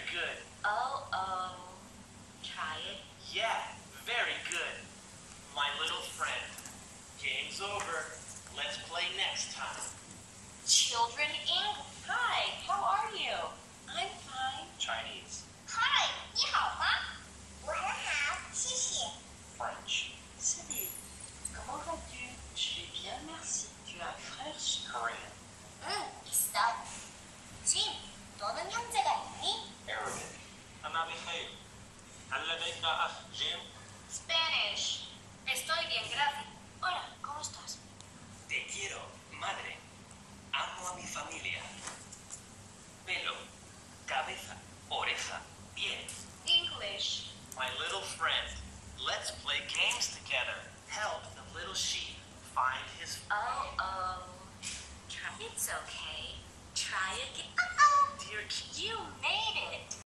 good. Oh. Try it. Yeah, very good. My little friend. Game's over. Let's play next time. Children English. Hi, how are you? I'm fine. Chinese. Hi, 你好吗？我很好，谢谢。 French. Salut. Comment vas-tu? Je vais bien, merci. Tu as un frère? Korean. 있어. Jim, 너는 형제가 있니? Arabic. أنا بخير. هل لديك أخ جيم؟ Spanish. Estoy bien, gracias.